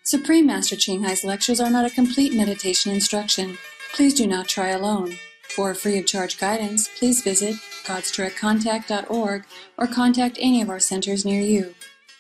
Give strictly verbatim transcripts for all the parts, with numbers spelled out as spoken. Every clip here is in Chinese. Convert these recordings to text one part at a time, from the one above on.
Supreme Master Ching Hai's lectures are not a complete meditation instruction. Please do not try alone. For free of charge guidance, please visit gods direct contact dot org or contact any of our centers near you.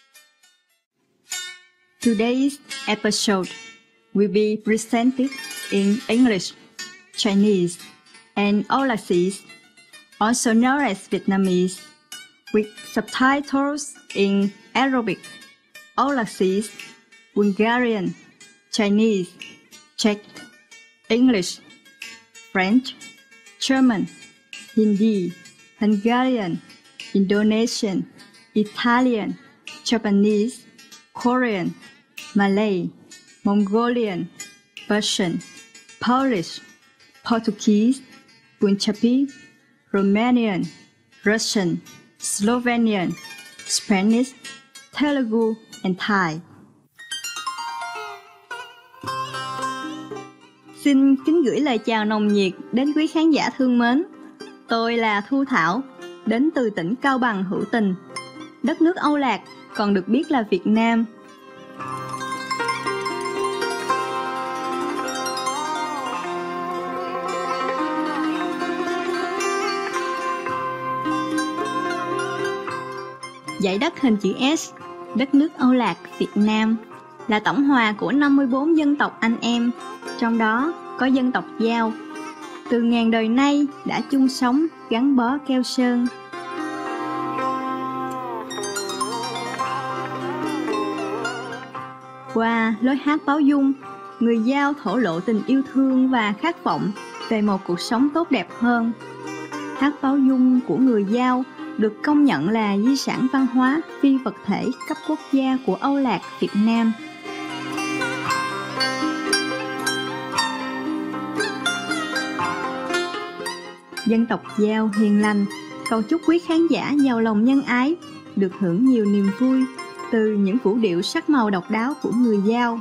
Today's episode will be presented in English, Chinese, and Overseas, also known as Vietnamese, with subtitles in Arabic, Overseas, Bulgarian, Chinese, Czech, English, French, German, Hindi, Hungarian, Indonesian, Italian, Japanese, Korean, Malay, Mongolian, Persian, Polish, Portuguese, Punjabi, Romanian, Russian, Slovenian, Spanish, Telugu, and Thai. Xin kính gửi lời chào nồng nhiệt đến quý khán giả thương mến. Tôi là Thu Thảo, đến từ tỉnh Cao Bằng hữu tình, đất nước Âu Lạc, còn được biết là Việt Nam. Dãy đất hình chữ S, đất nước Âu Lạc, Việt Nam, là tổng hòa của năm mươi bốn dân tộc anh em, trong đó có dân tộc Dao. Từ ngàn đời nay đã chung sống, gắn bó keo sơn. Qua lối hát báo dung, người Dao thổ lộ tình yêu thương và khát vọng về một cuộc sống tốt đẹp hơn. Hát báo dung của người Dao được công nhận là di sản văn hóa phi vật thể cấp quốc gia của Âu Lạc, Việt Nam. Dân tộc Dao hiền lành, cầu chúc quý khán giả giàu lòng nhân ái, được hưởng nhiều niềm vui từ những vũ điệu sắc màu độc đáo của người Dao.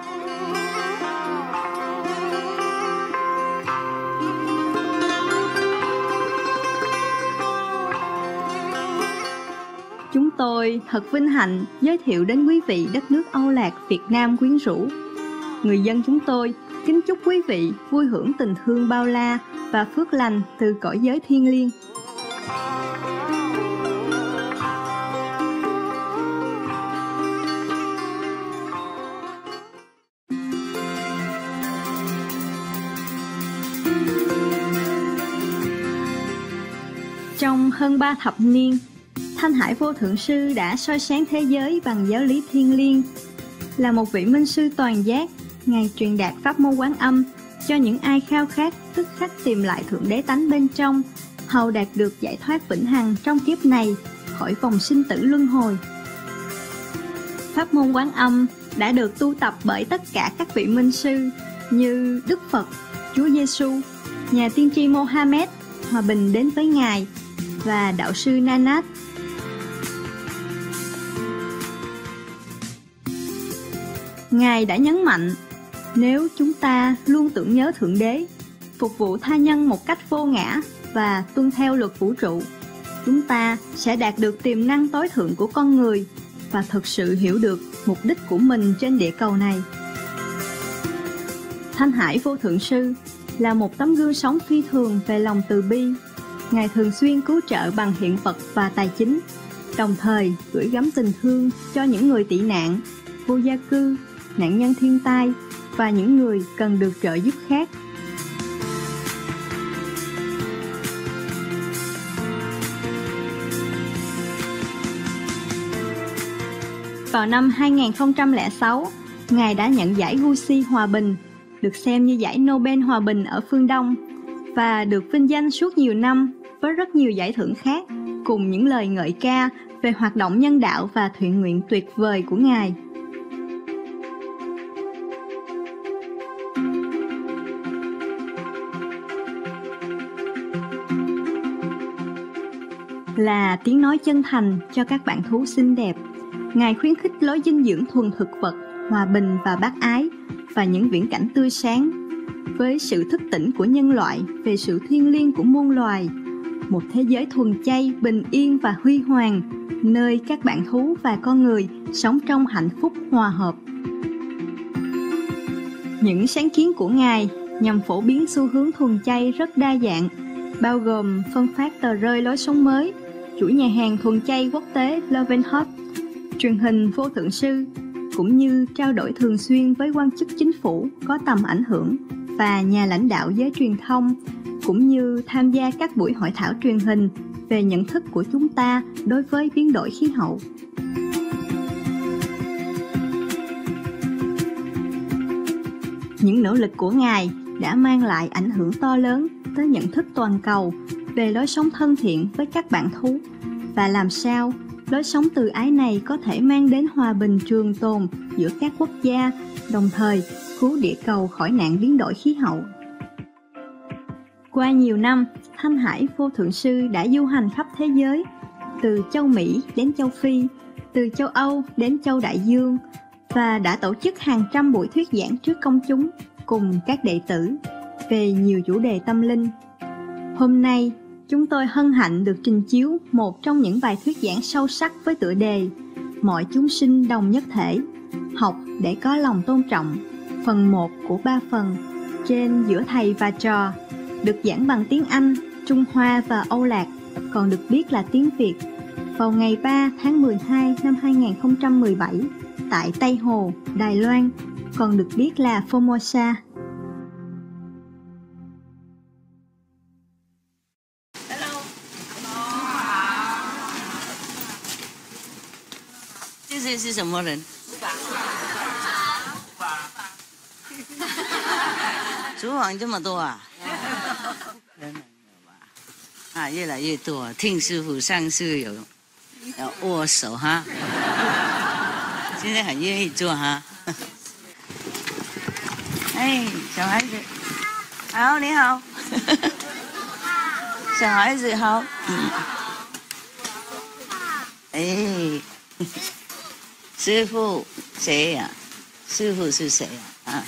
Chúng tôi thật vinh hạnh giới thiệu đến quý vị đất nước Âu Lạc, Việt Nam quyến rũ. Người dân chúng tôi kính chúc quý vị vui hưởng tình thương bao la và phước lành từ cõi giới thiêng liêng. Trong hơn ba thập niên, Thanh Hải Vô Thượng Sư đã soi sáng thế giới bằng giáo lý thiêng liêng. Là một vị minh sư toàn giác, Ngài truyền đạt pháp môn Quán Âm cho những ai khao khát tức khắc tìm lại thượng đế tánh bên trong, hầu đạt được giải thoát vĩnh hằng trong kiếp này khỏi vòng sinh tử luân hồi. Pháp môn Quán Âm đã được tu tập bởi tất cả các vị minh sư như Đức Phật, Chúa Giêsu, nhà tiên tri Mohammed, hòa bình đến với Ngài, và đạo sư Nanak. Ngài đã nhấn mạnh, nếu chúng ta luôn tưởng nhớ Thượng Đế, phục vụ tha nhân một cách vô ngã và tuân theo luật vũ trụ, chúng ta sẽ đạt được tiềm năng tối thượng của con người và thực sự hiểu được mục đích của mình trên địa cầu này. Thanh Hải Vô Thượng Sư là một tấm gương sống phi thường về lòng từ bi. Ngài thường xuyên cứu trợ bằng hiện vật và tài chính, đồng thời gửi gắm tình thương cho những người tị nạn, vô gia cư, nạn nhân thiên tai và những người cần được trợ giúp khác. Vào năm hai nghìn không trăm lẻ sáu, Ngài đã nhận giải Gucci Hòa Bình, được xem như giải Nobel Hòa Bình ở phương Đông, và được vinh danh suốt nhiều năm với rất nhiều giải thưởng khác, cùng những lời ngợi ca về hoạt động nhân đạo và thiện nguyện tuyệt vời của Ngài. Là tiếng nói chân thành cho các bạn thú xinh đẹp, Ngài khuyến khích lối dinh dưỡng thuần thực vật, hòa bình và bác ái, và những viễn cảnh tươi sáng, với sự thức tỉnh của nhân loại về sự thiêng liêng của muôn loài, một thế giới thuần chay, bình yên và huy hoàng, nơi các bạn thú và con người sống trong hạnh phúc hòa hợp. Những sáng kiến của Ngài nhằm phổ biến xu hướng thuần chay rất đa dạng, bao gồm phân phát tờ rơi lối sống mới, chuỗi nhà hàng thuần chay quốc tế Love and Hot, truyền hình vô thượng sư, cũng như trao đổi thường xuyên với quan chức chính phủ có tầm ảnh hưởng và nhà lãnh đạo giới truyền thông, cũng như tham gia các buổi hội thảo truyền hình về nhận thức của chúng ta đối với biến đổi khí hậu. Những nỗ lực của Ngài đã mang lại ảnh hưởng to lớn tới nhận thức toàn cầu về lối sống thân thiện với các bạn thú và làm sao lối sống từ ái này có thể mang đến hòa bình trường tồn giữa các quốc gia, đồng thời cứu địa cầu khỏi nạn biến đổi khí hậu. Qua nhiều năm, Thanh Hải Vô Thượng Sư đã du hành khắp thế giới, từ châu Mỹ đến châu Phi, từ châu Âu đến châu Đại Dương, và đã tổ chức hàng trăm buổi thuyết giảng trước công chúng cùng các đệ tử về nhiều chủ đề tâm linh. Hôm nay, chúng tôi hân hạnh được trình chiếu một trong những bài thuyết giảng sâu sắc với tựa đề Mọi chúng sinh đồng nhất thể, học để có lòng tôn trọng, phần một của ba phần, trên Giữa Thầy và Trò, được giảng bằng tiếng Anh, Trung Hoa và Âu Lạc, còn được biết là tiếng Việt, vào ngày ba tháng mười hai năm hai nghìn không trăm mười bảy tại Tây Hồ, Đài Loan, còn được biết là Formosa. Hello. 这些是什么人？厨房这么多啊？人很多吧？啊，越来越多。听师傅上次有要握手哈，现在很愿意做哈。哎，小孩子，好，你好。小孩子好。嗯。哎，师傅谁呀？师傅是谁呀？啊？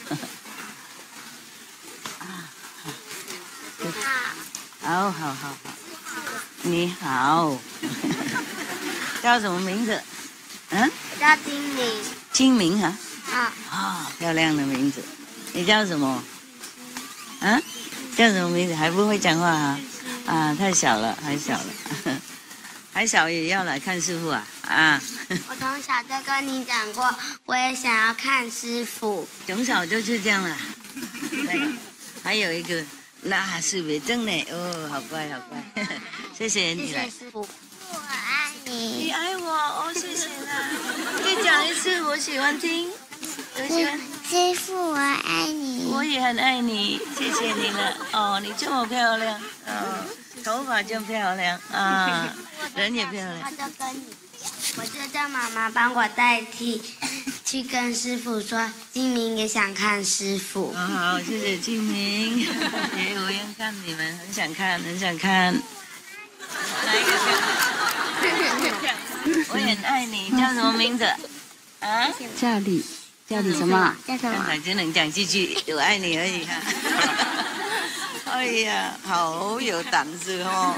好好好好，你好，叫什么名字？嗯， 叫精明。 清明啊？ 啊。 啊，漂亮的名字。你叫什么？啊？叫什么名字？还不会讲话啊？啊，太小了，还小了，还小也要来看师傅啊？啊。 我从小就跟你讲过，我也想要看师傅。 从小就是这样了。对，还有一个。那是别正呢，哦，好乖好乖，谢谢你来。 谢谢师傅，我爱你。 你爱我哦，谢谢啦。再讲一次，我喜欢听，我喜欢。 师傅，我爱你。 我也很爱你，谢谢你了。哦，你这么漂亮，哦，头发真漂亮啊，人也漂亮。 他就跟你，我就叫妈妈帮我代替。去跟师傅说，金明也想看师傅。 好好，谢谢金明，也我要看你们，很想看，很想看。哪一个看？我很爱你，叫什么名字？啊？ 叫你，叫你什么？ 叫什么？ 刚才只能讲几句“我爱你”而已哈。哎呀，好有胆子哦！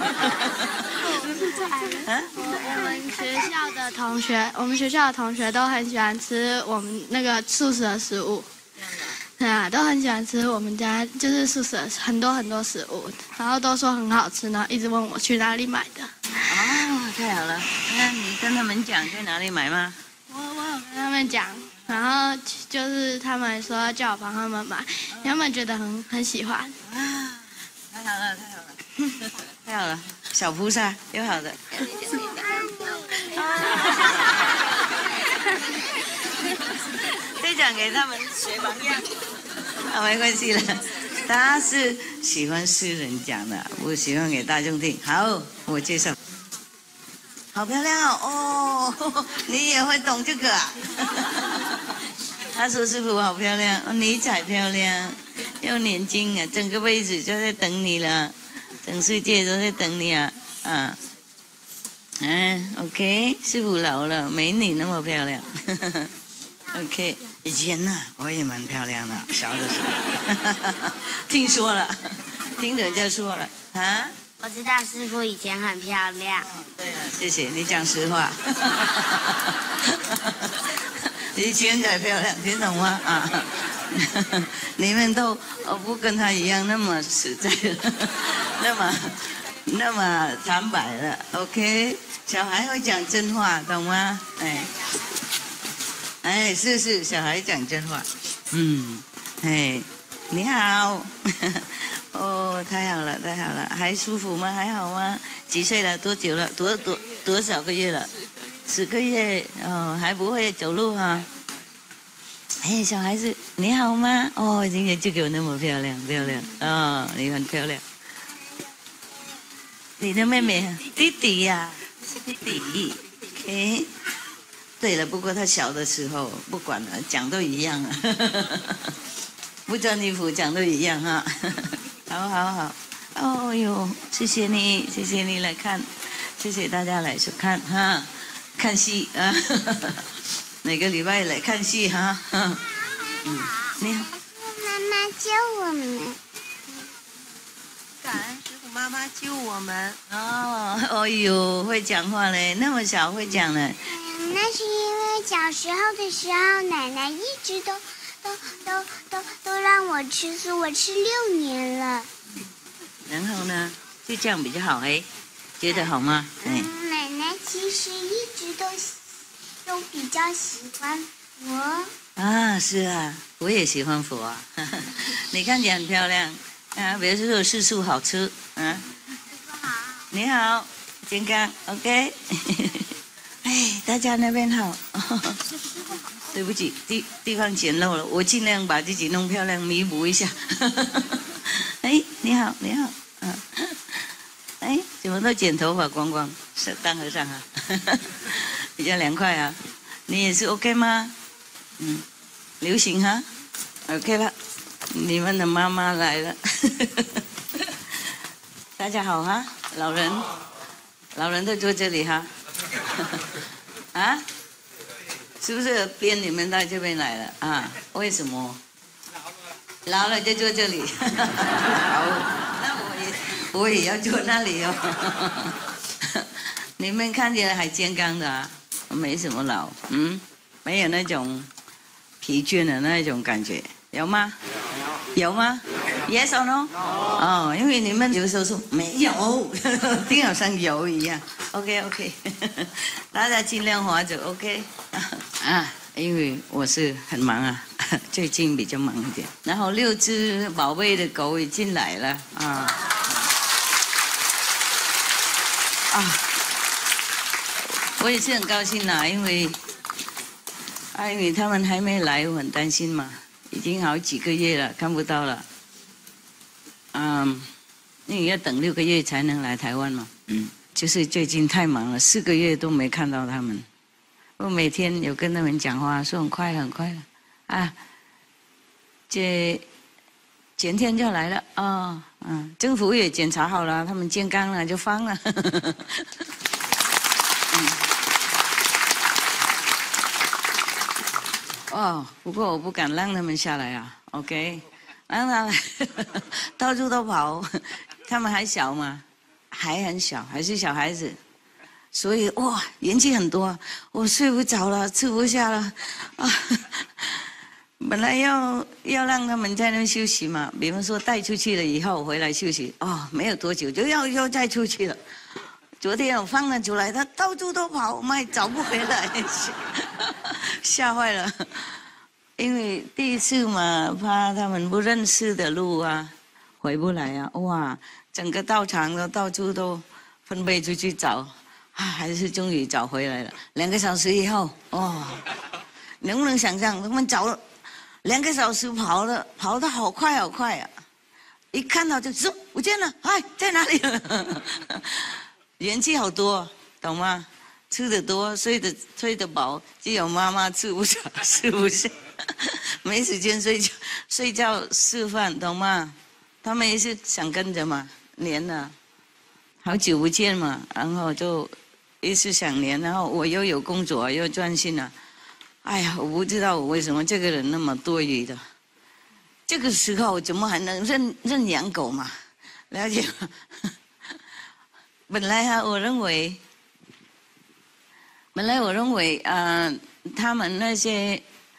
啊，我们学校的同学，我们学校的同学都很喜欢吃我们那个宿舍的食物，对啊，都很喜欢吃我们家就是宿舍很多很多食物，然后都说很好吃，然后一直问我去哪里买的。 哦，太好了！那你跟他们讲在哪里买吗？ 我我有跟他们讲，然后就是他们说叫我帮他们买，他们觉得很很喜欢。 啊，太好了，太好了，太好了！小菩萨，有好的。再讲给他们学榜样。啊，没关系了，他是喜欢私人讲的，我喜欢给大众听。好，我介绍。好漂亮哦！哦，你也会懂这个啊？他说师傅好漂亮，你才漂亮，又年轻啊，整个辈子就在等你了。整世界都在等你啊！啊，嗯 ，OK， 师傅老了，没你那么漂亮。OK， 以前呢、啊，我也蛮漂亮的，小的时候。听说了，听人家说了啊。 我知道师傅以前很漂亮。 对了，谢谢你讲实话。以前才漂亮，听懂吗？啊你们都不跟他一样那么实在了，那么那么坦白了 ，OK？ 小孩会讲真话，懂吗？哎，哎，是是，小孩讲真话。嗯，哎，你好，哦，太好了，太好了，还舒服吗？还好吗？几岁了？多久了？多多多少个月了？十个月哦，还不会走路哈、啊。哎，小孩子你好吗？哦，今天就给我那么漂亮，漂亮哦，你很漂亮。你的妹妹弟弟呀、啊，弟弟。OK。对了，不过他小的时候不管了，讲都一样啊。不穿衣服讲都一样哈。好好好。哦哟，谢谢你，谢谢你来看，谢谢大家来收看哈，看戏啊。每个礼拜来看戏哈。嗯，你好。 妈妈救我们。 感恩师傅妈妈救我们。 哦，哦呦，会讲话嘞，那么小会讲呢。 嗯，那是因为小时候的时候，奶奶一直都都都都都让我吃素，我吃六年了。 然后呢，就这样比较好哎，觉得好吗？哎。 嗯，奶奶其实一直都都比较喜欢佛。 啊，是啊，我也喜欢佛啊。你看起来很漂亮啊，比如说吃素好吃啊。你好，健康 ，OK。哎，大家那边好。对不起，地地方简陋了，我尽量把自己弄漂亮，弥补一下。哎，你好，你好，嗯。哎，怎么都剪头发光光，是当和尚啊？比较凉快啊。你也是 OK 吗？嗯，流行哈 ，OK 了，你们的妈妈来了。大家好哈，老人，老人都坐这里哈。啊？是不是编你们到这边来了啊？为什么？老了就坐这里。好，那我也我也要坐那里哦。你们看起来还健康的啊，没什么老，嗯，没有那种疲倦的那种感觉，有吗？有吗 ？Yes or no？ 哦，因为你们有时候说没有，听好像有一样。OK OK， 大家尽量划走 OK。啊，因为我是很忙啊，最近比较忙一点。然后六只宝贝的狗也进来了啊啊！我也是很高兴啦，因为啊，因为他们还没来，我很担心嘛。已经好几个月了，看不到了。嗯，因为要等六个月才能来台湾嘛。嗯，就是最近太忙了，四个月都没看到他们。我每天有跟他们讲话，说很快了，很快了。啊，这前天就来了啊、哦，嗯，政府也检查好了，他们健康了就放了。嗯哦，不过我不敢让他们下来啊 ，OK， 让他来，到处都跑，他们还小嘛，还很小，还是小孩子，所以哇，元气很多，我睡不着了，吃不下了，啊，本来要要让他们在那休息嘛，比方说带出去了以后回来休息，哦，没有多久就要要再出去了。昨天我放了出来，他到处都跑，妈找不回来，吓坏了。因为第一次嘛，怕他们不认识的路啊，回不来啊，哇，整个道场都到处都分配出去找，啊，还是终于找回来了。两个小时以后，哇，能不能想象他们找了两个小时跑了，跑得好快好快啊！一看到就说不见了，哎，在哪里了？元气好多，懂吗？吃得多，睡得睡得饱，只有妈妈吃不下，吃不下，没时间睡觉，睡觉吃饭，懂吗？他们也是想跟着嘛，黏了，好久不见嘛，然后就一直想黏，然后我又有工作又专心了，哎呀，我不知道我为什么这个人那么多余的，这个时候怎么还能认认养狗嘛？了解吗？本来啊，我认为，本来我认为啊、呃，他们那些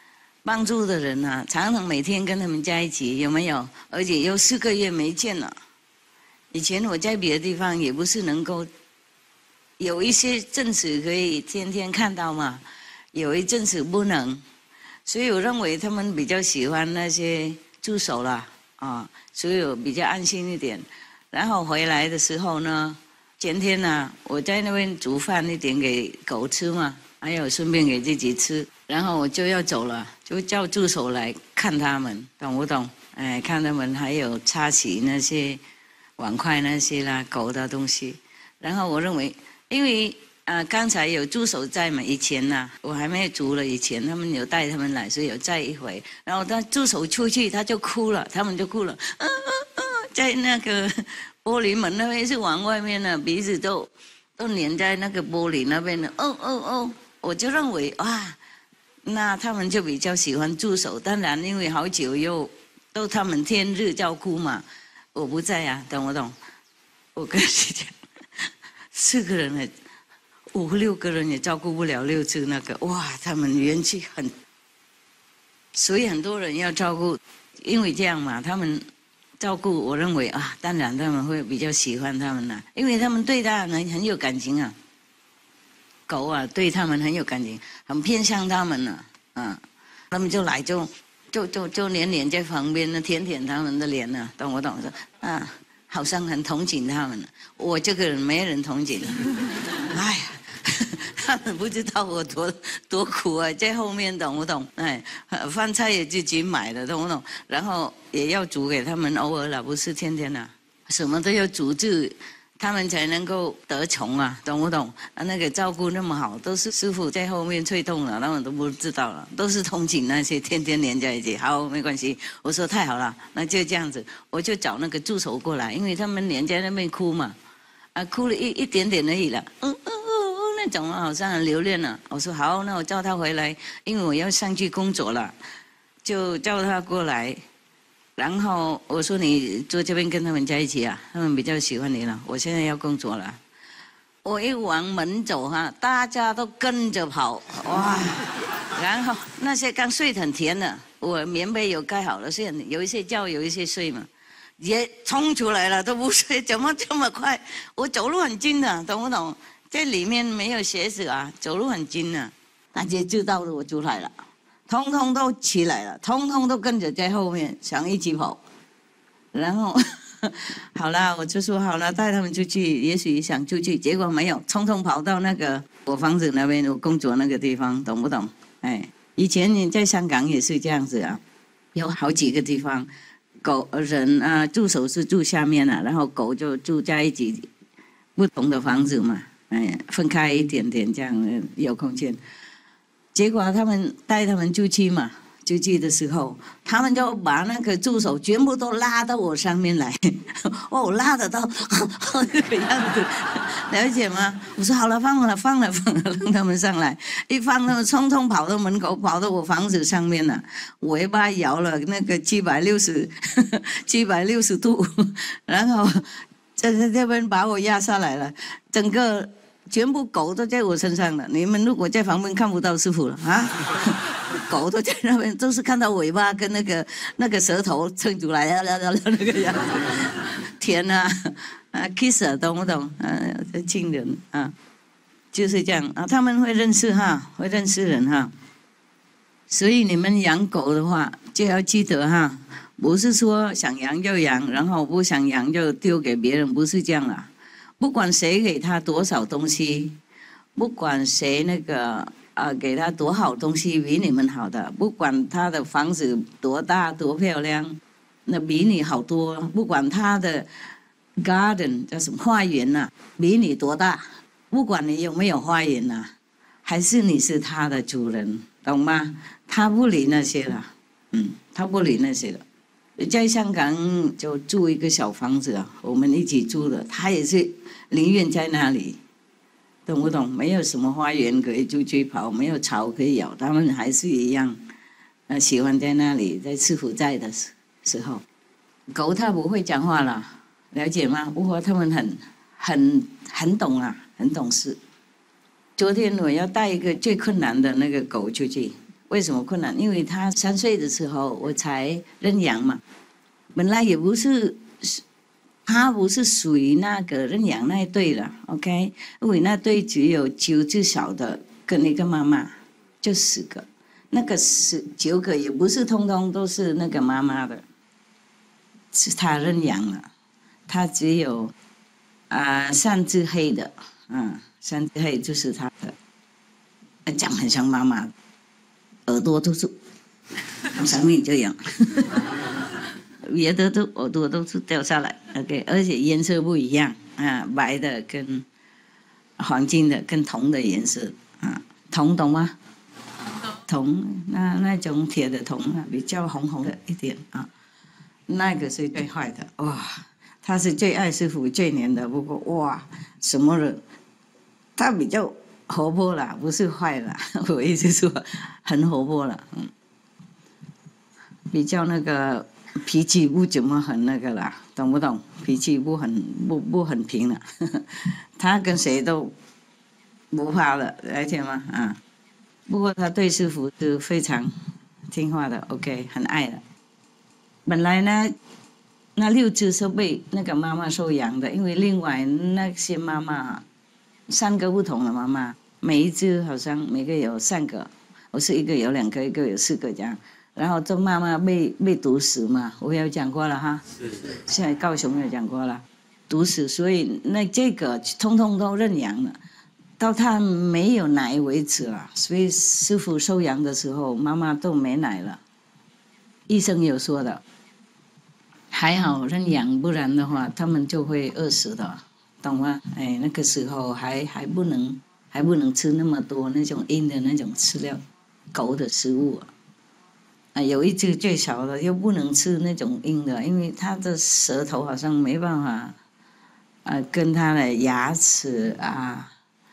帮助的人啊，常常每天跟他们在一起，有没有？而且有四个月没见了。以前我在别的地方也不是能够有一些阵子可以天天看到嘛，有一阵子不能，所以我认为他们比较喜欢那些助手啦，啊，所以我比较安心一点。然后回来的时候呢，前天呢、啊，我在那边煮饭一点给狗吃嘛，还有顺便给自己吃。然后我就要走了，就叫助手来看他们，懂不懂？哎，看他们还有擦洗那些碗筷那些啦，狗的东西。然后我认为，因为啊、呃、刚才有助手在嘛，以前呐、啊、我还没有煮了，以前他们有带他们来，所以有在一回。然后他助手出去，他就哭了，他们就哭了，嗯嗯嗯，在那个玻璃门那边是往外面的，鼻子都都粘在那个玻璃那边的，哦哦哦，我就认为哇，那他们就比较喜欢助手。当然，因为好久又都他们天日照顾嘛，我不在啊，懂不懂？我跟你讲，四个人呢，五六个人也照顾不了六只那个，哇，他们元气很，所以很多人要照顾，因为这样嘛，他们照顾，我认为啊，当然他们会比较喜欢他们啦、啊，因为他们对他很很有感情啊，狗啊对他们很有感情，很偏向他们呢、啊，啊，他们就来就就就就连连在旁边呢，舔舔他们的脸呢、啊，懂不懂？说啊。好像很同情他们，我这个人没人同情。哎呀，他们不知道我多多苦啊，在后面懂不懂？哎，饭菜也自己买的，懂不懂？然后也要煮给他们，偶尔啦，不是天天啦，什么都要煮就他们才能够得宠啊，懂不懂？啊，那个照顾那么好，都是师傅在后面催动了，他们都不知道了，都是同情那些天天连在一起。好，没关系，我说太好了，那就这样子，我就找那个助手过来，因为他们连在那边哭嘛，啊，哭了一一点点而已了，嗯嗯嗯嗯，那种好像很留恋了。我说好，那我叫他回来，因为我要上去工作了，就叫他过来。然后我说你坐这边跟他们在一起啊，他们比较喜欢你了。我现在要工作了，我一往门走哈，大家都跟着跑，哇！然后那些刚睡得很甜的，我棉被有盖好了，睡有一些觉，有一些睡嘛，也冲出来了，都不睡，怎么这么快？我走路很近的，懂不懂？在里面没有鞋子啊，走路很近的，大家知道我出来了。通通都起来了，通通都跟着在后面，想一起跑。然后，好啦，我就说好了，带他们出去，也许想出去，结果没有，通通跑到那个我房子那边，我工作那个地方，懂不懂？哎，以前你在香港也是这样子啊，有好几个地方，狗人啊，助手是住下面啊，然后狗就住在一起，不同的房子嘛，哎，分开一点点这样有空间。结果他们带他们出去嘛，出去的时候，他们就把那个助手全部都拉到我上面来，哦，拉得到这个样子，了解吗？我说好了，放了，放了，放了，让他们上来，一放，他们匆匆跑到门口，跑到我房子上面了，尾巴摇了那个七百六十七百六十度，然后在这边把我压下来了，整个。全部狗都在我身上了，你们如果在旁边看不到师傅了啊，狗都在那边，都是看到尾巴跟那个那个舌头蹭出来，那个样子，甜啊啊 ，kiss 啊，懂不懂？啊，亲人啊，就是这样啊，他们会认识哈，会认识人哈，所以你们养狗的话，就要记得哈，不是说想养就养，然后不想养就丢给别人，不是这样啦。不管谁给他多少东西，不管谁那个啊、呃、给他多好东西，比你们好的，不管他的房子多大多漂亮，那比你好多，不管他的 garden 叫什么花园呐、啊，比你多大，不管你有没有花园呐、啊，还是你是他的主人，懂吗？他不理那些了，嗯，他不理那些了。在香港就住一个小房子啊，我们一起住的，他也是宁愿在那里，懂不懂？没有什么花园可以出去跑，没有草可以咬，他们还是一样，呃，喜欢在那里，在师傅在的时候，狗它不会讲话了，了解吗？不过他们很很很懂啊，很懂事。昨天我要带一个最困难的那个狗出去， 为什么困难？因为他三岁的时候我才认养嘛，本来也不是，他不是属于那个认养那一对了 ，OK？ 因为那对只有九只小的跟一个妈妈，就十个，那个十九个也不是通通都是那个妈妈的，是他认养了，他只有啊、呃、三只黑的，嗯，三只黑就是他的，长很像妈妈。耳朵都是生命这样，别的都耳朵都是掉下来 ，OK， 而且颜色不一样啊，白的跟黄金的跟铜的颜色啊，铜懂吗？铜那那种铁的铜啊，比较红红的一点啊，那个是最坏的哇，他是最爱师傅最黏的，不过哇，什么人，他比较。活泼啦，不是坏啦，我意思说很活泼了，嗯，比较那个脾气不怎么很那个啦，懂不懂？脾气不很不不很平了，他跟谁都不怕的，了解吗？啊，不过他对师傅是非常听话的 ，OK， 很爱的。本来呢，那六只是被那个妈妈收养的，因为另外那些妈妈。三个不同的妈妈，每一只好像每个有三个，我是一个有两个，一个有四个这样。然后这妈妈被被毒死嘛，我有讲过了哈。是是。现在高雄有讲过了，毒死，所以那这个通通都认养了，到他没有奶为止了。所以师傅收养的时候，妈妈都没奶了。医生有说的，还好认养，不然的话他们就会饿死的。懂吗？哎，那个时候还还不能还不能吃那么多那种硬的那种饲料，狗的食物啊。啊，有一只最小的又不能吃那种硬的，因为它的舌头好像没办法，啊，跟它的牙齿啊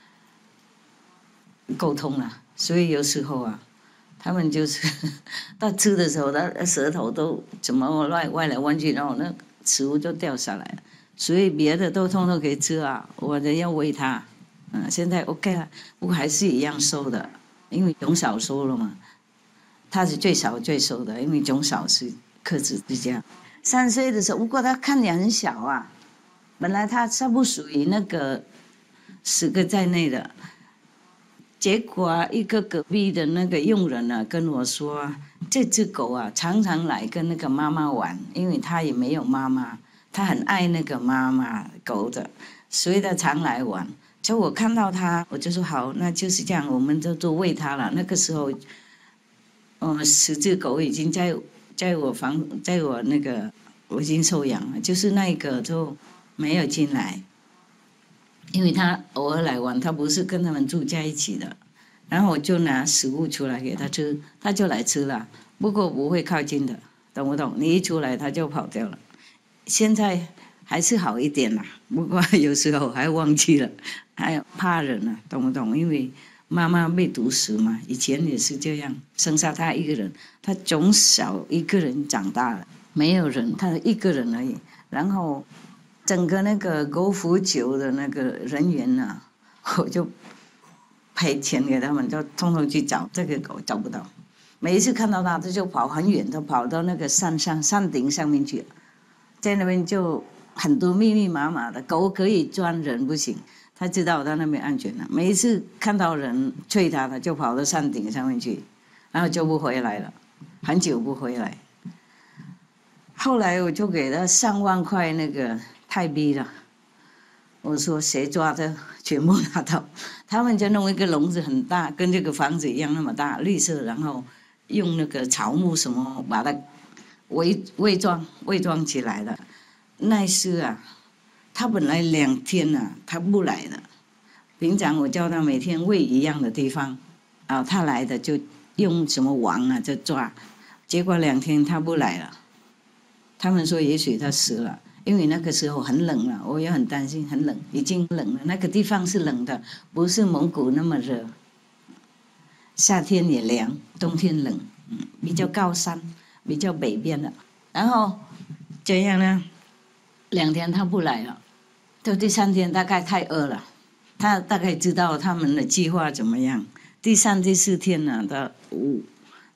沟通了，所以有时候啊，他们就是到吃的时候，他舌头都怎么歪歪来弯去，然后那食物就掉下来了。所以别的都通通可以吃啊，我的要喂它，嗯，现在 OK 了，不过还是一样收的，因为从小收了嘛，他是最少最收的，因为从小是克制之家。三岁的时候，不过他看起来很小啊，本来他他不属于那个十个在内的，结果啊，一个隔壁的那个佣人啊跟我说，这只狗啊常常来跟那个妈妈玩，因为它也没有妈妈。他很爱那个妈妈狗的，所以他常来玩。就我看到他，我就说好，那就是这样，我们就都喂他了。那个时候，嗯，十只狗已经在在我房，在我那个我已经收养了，就是那个就没有进来，因为他偶尔来玩，他不是跟他们住在一起的。然后我就拿食物出来给他吃，他就来吃了，不过不会靠近的，懂不懂？你一出来他就跑掉了。现在还是好一点啦，不过有时候还忘记了，还怕人啊，懂不懂？因为妈妈被毒死嘛，以前也是这样，剩下他一个人，他从小一个人长大了，没有人，他一个人而已。然后整个那个狗福酒的那个人员啊，我就赔钱给他们，就通通去找这个狗，找不到。每一次看到它，它就跑很远，它跑到那个山上山顶上面去了。在那边就很多密密麻麻的狗可以钻，人不行。他知道他那边安全了，每一次看到人催他，他就跑到山顶上面去，然后就不回来了，很久不回来。后来我就给他上万块那个泰币了，我说谁抓的全部拿到，他们就弄一个笼子很大，跟这个房子一样那么大，绿色，然后用那个草木什么把它伪伪装伪装起来了。那次啊，他本来两天啊，他不来的。平常我叫他每天喂一样的地方，啊，他来的就用什么网啊就抓，结果两天他不来了。他们说也许他死了，因为那个时候很冷了，我也很担心，很冷，已经冷了。那个地方是冷的，不是蒙古那么热。夏天也凉，冬天冷，嗯，比较高山，比较北边的。然后这样呢，两天他不来了，到第三天大概太饿了，他大概知道他们的计划怎么样。第三、第四天呢，他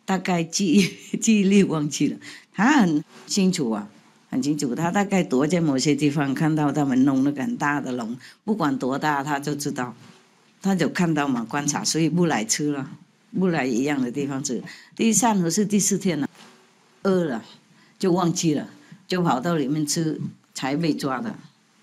大概记忆记忆力忘记了，他很清楚啊，很清楚。他大概躲在某些地方，看到他们弄那个很大的笼，不管多大，他就知道，他就看到嘛，观察，所以不来吃了，不来一样的地方吃。第三和是第四天了，饿了就忘记了，就跑到里面吃，才被抓的。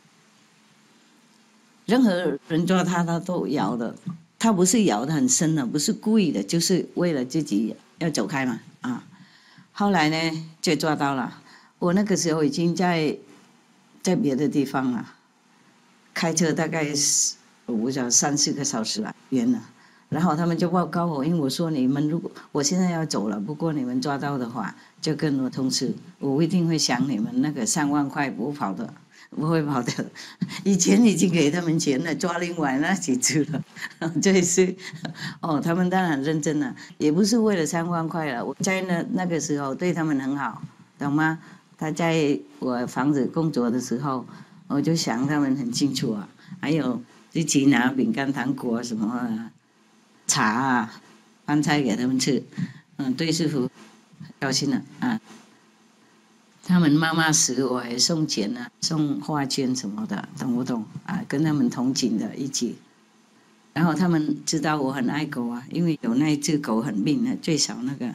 任何人抓他，他都咬的。他不是咬得很深的，不是故意的，就是为了自己要走开嘛啊。后来呢就抓到了，我那个时候已经在在别的地方了，开车大概我不知道三四个小时了，远了。然后他们就报告我，因为我说你们如果我现在要走了，不过你们抓到的话，就跟我同事，我一定会想你们那个三万块不跑的。不会跑的，以前已经给他们钱了，抓另外那几只了，这是哦，他们当然认真了，也不是为了三万块了。我在那那个时候对他们很好，懂吗？他在我房子工作的时候，我就想他们很清楚啊，还有自己拿饼干、糖果什么啊，茶啊、饭菜给他们吃，嗯，对师傅高兴了啊。他们妈妈死，我还送钱啊，送花圈什么的，懂不懂啊？跟他们同寝的一起，然后他们知道我很爱狗啊，因为有那一只狗很命啊，最少那个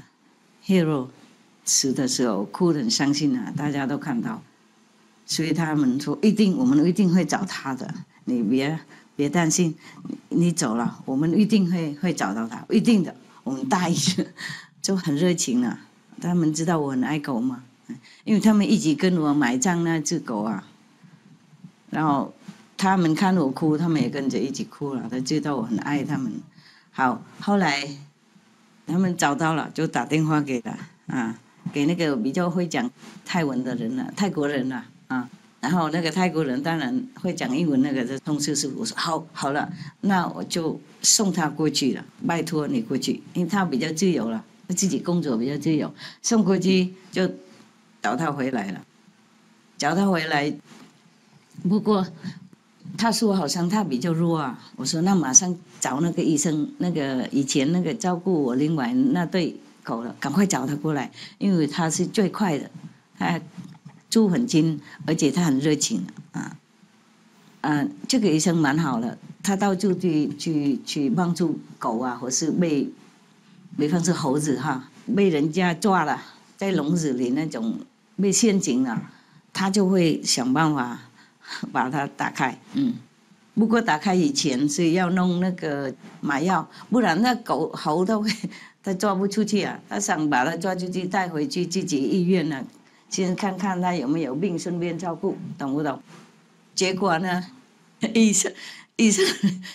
Hero 死的时候哭得很伤心啊，大家都看到，所以他们说一定我们一定会找他的，你别别担心，你走了，我们一定会会找到他，一定的，我们答应，就很热情啊。他们知道我很爱狗嘛。因为他们一起跟我买账那只狗啊，然后他们看我哭，他们也跟着一起哭了。他知道我很爱他们。好，后来他们找到了，就打电话给了啊，给那个比较会讲泰文的人了，泰国人了啊。然后那个泰国人当然会讲英文，那个的同事师傅说好，好了，那我就送他过去了，拜托你过去，因为他比较自由了，他自己工作比较自由，送过去就。找他回来了，找他回来，不过他说好像他比较弱啊。我说那马上找那个医生，那个以前那个照顾我另外那对狗了，赶快找他过来，因为他是最快的，他住很近，而且他很热情啊啊，这个医生蛮好的，他到处去去去帮助狗啊，或是被，比方说猴子哈，被人家抓了。在笼子里那种被陷阱了，他就会想办法把它打开。嗯，不过打开以前是要弄那个麻药，不然那狗猴都会他抓不出去啊。他想把它抓出去带回去自己医院呢，先看看他有没有病，顺便照顾，懂不懂？结果呢，医生医生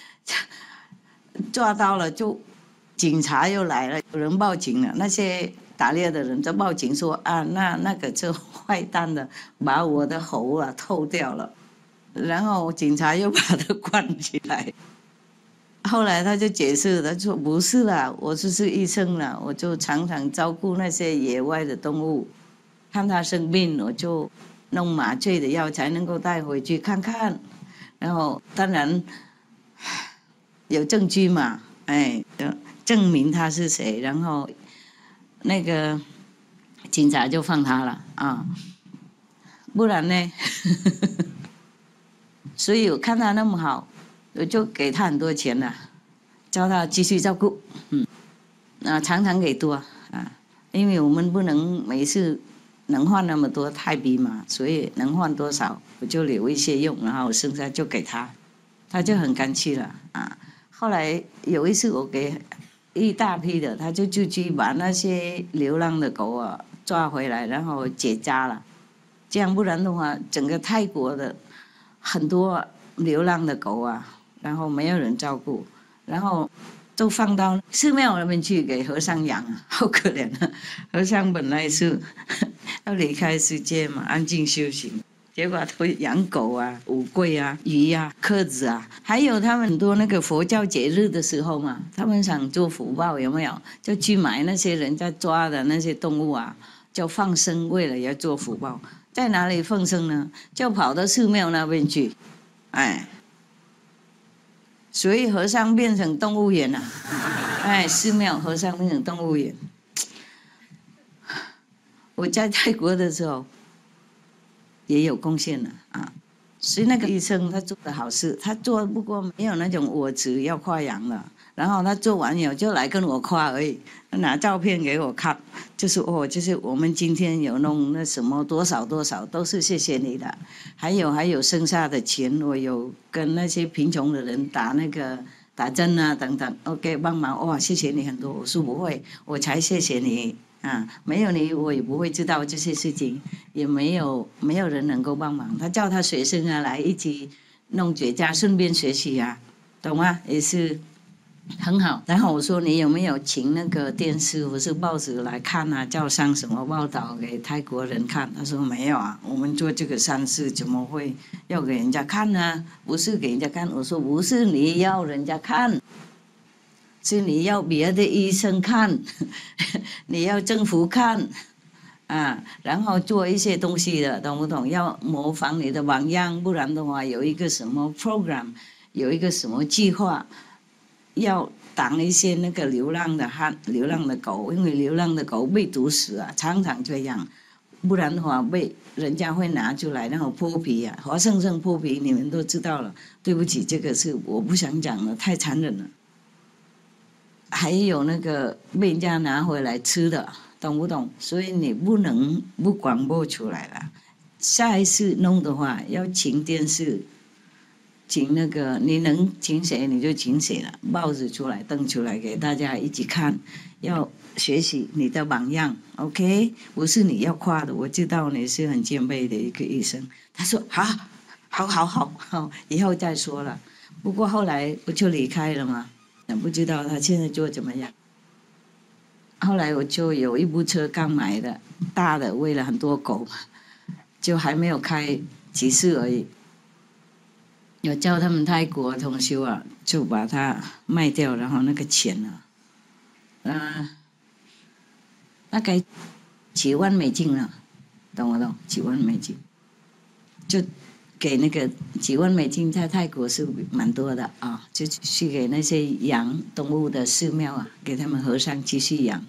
抓到了，就警察又来了，有人报警了，那些。打猎的人就报警说啊，那那个这坏蛋的把我的猴啊偷掉了，然后警察又把他关起来。后来他就解释，他说不是啦，我就是医生啦，我就常常照顾那些野外的动物，看他生病我就弄麻醉的药才能够带回去看看，然后当然有证据嘛，哎，证明他是谁，然后。那个警察就放他了啊，不然呢？所以我看他那么好，我就给他很多钱了，叫他继续照顾，嗯，啊，常常给多啊，因为我们不能每次能换那么多泰币嘛，所以能换多少我就留一些用，然后剩下就给他，他就很干脆了啊。后来有一次我给。一大批的，他就就去把那些流浪的狗啊抓回来，然后结扎了。这样不然的话，整个泰国的很多流浪的狗啊，然后没有人照顾，然后都放到寺庙那边去给和尚养啊，好可怜啊！和尚本来是要离开世界嘛，安静修行。结果都养狗啊、乌龟啊、鱼啊、鸽子啊，还有他们很多那个佛教节日的时候嘛，他们想做福报，有没有？就去买那些人家抓的那些动物啊，就放生，为了要做福报。在哪里放生呢？就跑到寺庙那边去，哎，所以和尚变成动物园了、啊，哎，寺庙和尚变成动物园， 我在泰国的时候也有贡献了啊。所以那个医生他做的好事，他做不过没有那种我执要夸扬了。然后他做完以后就来跟我夸而已，拿照片给我看，就是哦，就是我们今天有弄那什么多少多少，都是谢谢你的。还有还有剩下的钱，我有跟那些贫穷的人打那个打针啊等等 ，OK 帮忙，哇，谢谢你很多。我说不会，我才谢谢你啊，没有你我也不会知道这些事情，也没有没有人能够帮忙。他叫他学生啊来一起弄绝家，顺便学习啊，懂吗？也是。很好，然后我说你有没有请那个电视或是报纸来看啊？叫上什么报道给泰国人看？他说没有啊，我们做这个善事怎么会要给人家看呢？不是给人家看，我说不是你要人家看，是你要别的医生看，你要政府看啊，然后做一些东西的，懂不懂？要模仿你的榜样，不然的话有一个什么 program， 有一个什么计划。要挡一些那个流浪的汉、流浪的狗，因为流浪的狗被毒死啊，常常这样，不然的话被人家会拿出来，然后剥皮啊，活生生剥皮，你们都知道了。对不起，这个是我不想讲了，太残忍了。还有那个被人家拿回来吃的，懂不懂？所以你不能不广播出来了。下一次弄的话，要请电视。请那个你能请谁你就请谁了，报纸出来登出来给大家一起看，要学习你的榜样 ，OK？ 不是你要夸的，我知道你是很谦卑的一个医生。他说好，好，好，好，好，以后再说了。不过后来我就离开了嘛，不知道他现在做怎么样。后来我就有一部车刚买的，大的，为了很多狗，就还没有开几次而已。有叫他们泰国同修啊，就把它卖掉，然后那个钱啊，啊，大概几万美金了，懂不懂？几万美金，就给那个几万美金，在泰国是蛮多的啊，就去给那些养动物的寺庙啊，给他们和尚继续养。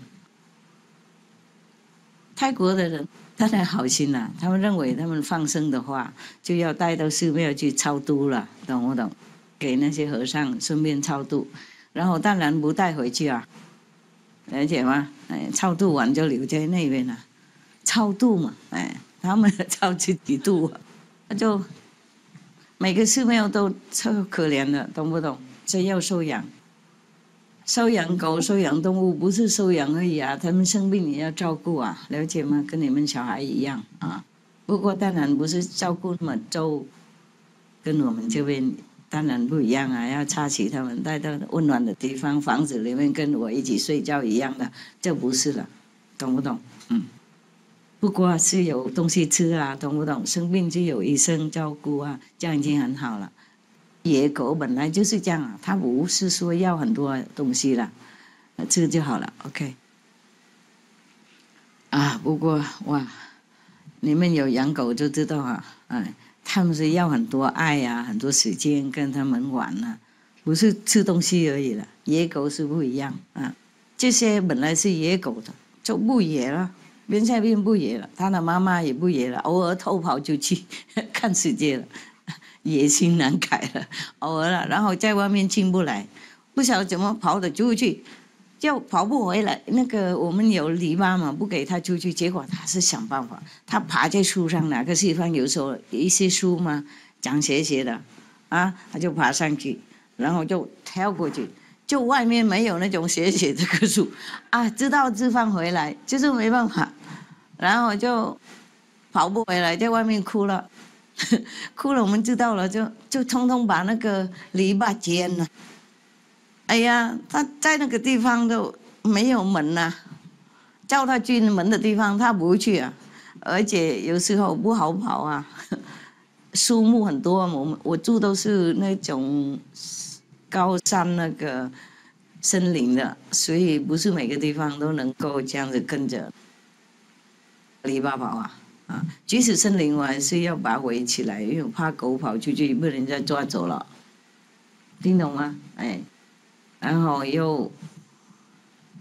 泰国的人当然好心啦、啊，他们认为他们放生的话，就要带到寺庙去超度了，懂不懂？给那些和尚顺便超度，然后当然不带回去啊，了解吗？哎，超度完就留在那边了，超度嘛，哎，他们超自己度啊，那就每个寺庙都超可怜的，懂不懂？这要收养。收养狗、收养动物不是收养而已啊，他们生病也要照顾啊，了解吗？跟你们小孩一样啊。不过当然不是照顾那么周，跟我们这边当然不一样啊，要插起他们带到温暖的地方，房子里面跟我一起睡觉一样的，这不是了，懂不懂？嗯。不过是有东西吃啊，懂不懂？生病就有医生照顾啊，这样已经很好了。野狗本来就是这样啊，它不是说要很多东西了，吃就好了 ，OK。啊，不过哇，你们有养狗就知道啊，哎，他们是要很多爱啊，很多时间跟他们玩啊，不是吃东西而已了。野狗是不一样啊，这些本来是野狗的就不野了，边下边不野了，他的妈妈也不野了，偶尔偷跑就去看世界了。野心难改了，偶尔了，然后在外面进不来，不晓得怎么跑得出去，就跑不回来。那个我们有篱笆嘛，不给他出去，结果他是想办法，他爬在树上，哪个地方有时候有一些树嘛，长斜斜的，啊，他就爬上去，然后就跳过去，就外面没有那种斜斜的棵树，啊，知道自放回来，就是没办法，然后就跑不回来，在外面哭了。哭了，我们知道了，就就通通把那个篱笆剪了。哎呀，他在那个地方都没有门呐、啊，叫他进门的地方他不去啊，而且有时候不好跑啊，树木很多，我们我住都是那种高山那个森林的，所以不是每个地方都能够这样子跟着篱笆跑啊。啊，即使森林我还是要把它围起来，因为我怕狗跑出去被人家抓走了，听懂吗？哎，然后又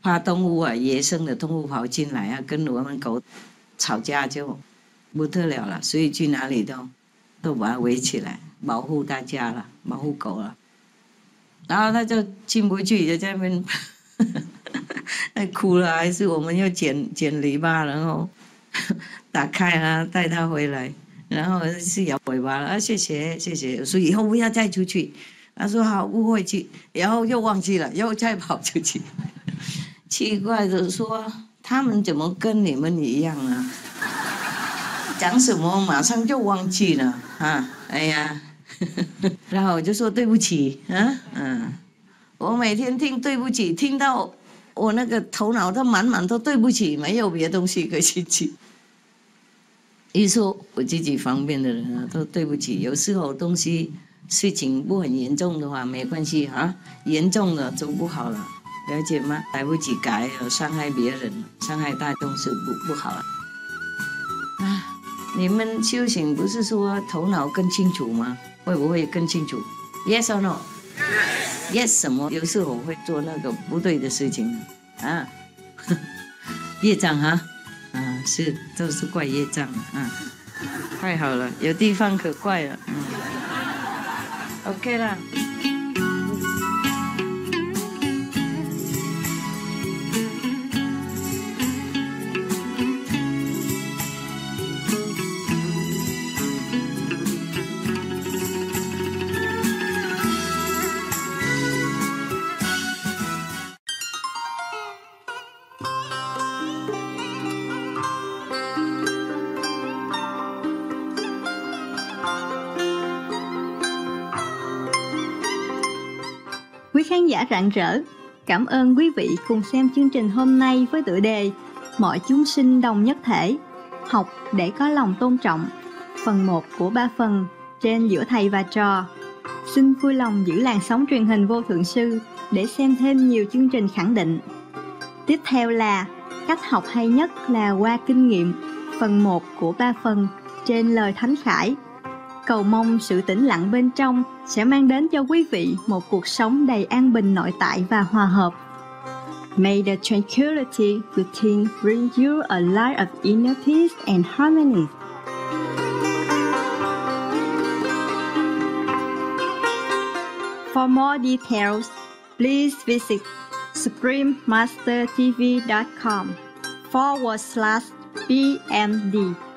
怕动物啊，野生的动物跑进来啊，跟我们狗吵架就不得了了，所以去哪里都都把它围起来，保护大家了，保护狗了。然后他就进不去，就在那边那哭了，还是我们要剪剪篱笆，然后打开啊，带他回来，然后是摇尾巴了啊，谢谢谢谢，我说以后不要再出去。他说好，不会去，然后又忘记了，又再跑出去。奇怪的说，他们怎么跟你们一样啊？讲什么马上就忘记了啊！哎呀，然后我就说对不起啊，嗯，我每天听对不起，听到我那个头脑都满满都对不起，没有别的东西可以去。一说我自己方便的人啊，都对不起。有时候东西事情不很严重的话，没关系啊，严重了就不好了，了解吗？来不及改，伤害别人，伤害大众是不不好了。啊，你们修行不是说头脑更清楚吗？会不会更清楚 ？Yes or no？Yes。Yes 什么？有时候会做那个不对的事情啊，业障哈。啊，是都是怪业障啊！太好了，有地方可怪了。嗯 ，OK 啦。 Quý khán giả rạng rỡ, cảm ơn quý vị cùng xem chương trình hôm nay với tựa đề Mọi chúng sinh đồng nhất thể, học để có lòng tôn trọng, phần một của ba phần trên giữa thầy và trò. Xin vui lòng giữ làn sóng truyền hình Vô Thượng Sư để xem thêm nhiều chương trình khẳng định. Tiếp theo là cách học hay nhất là qua kinh nghiệm, phần một của ba phần trên lời Thánh Khải. Cầu mong sự tĩnh lặng bên trong sẽ mang đến cho quý vị một cuộc sống đầy an bình nội tại và hòa hợp. May the tranquility within bring you a life of inner peace and harmony. For more details, please visit supreme master t v dot com forward slash B M D.